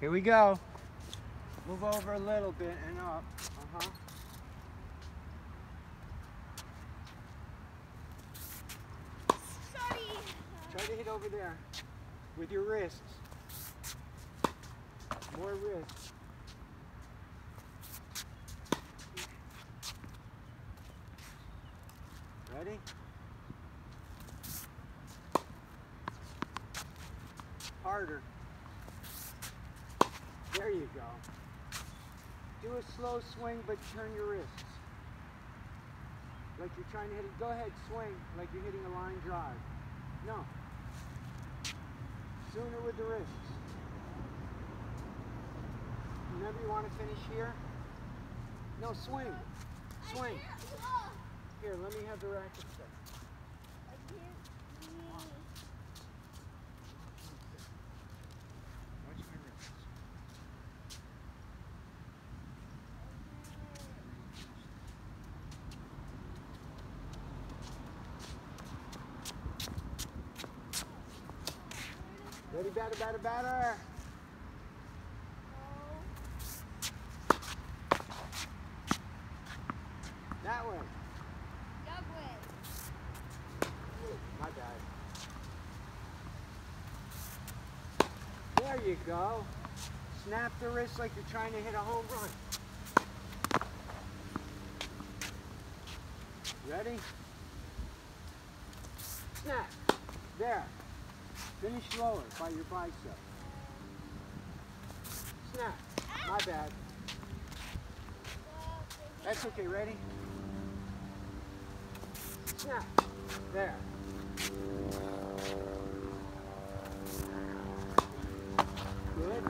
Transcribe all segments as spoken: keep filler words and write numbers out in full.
Here we go. Move over a little bit and up. Uh-huh. Sorry. Try to hit over there with your wrists. More wrists. Ready? Harder. There you go. Do a slow swing, but turn your wrists. Like you're trying to hit it. Go ahead, swing like you're hitting a line drive. No. Sooner with the wrists. Remember, you want to finish here? No, swing. Swing. Here, let me have the racket set. Watch my wrists. Ready, batter, batter, batter. That way. That way. My bad. There you go. Snap the wrist like you're trying to hit a home run. Ready? Snap. There. Finish lower by your bicep. Snap. My bad. That's okay. Ready? Snap. There. Good.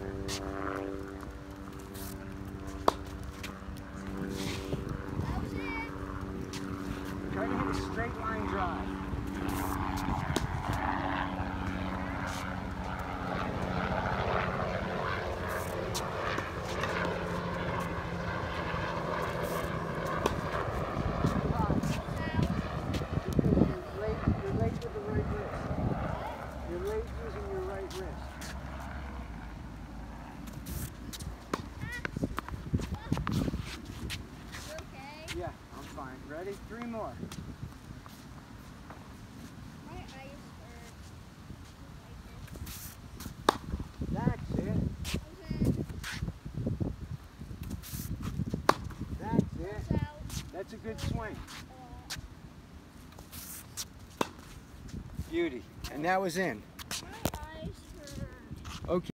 Try to hit a straight line drive. Using your right wrist. You okay? Yeah, I'm fine. Ready? Three more. My eyes hurt. That's it. Okay. That's it. Goes out. That's a good swing. Uh, Beauty. And that was in. My eyes hurt. Okay.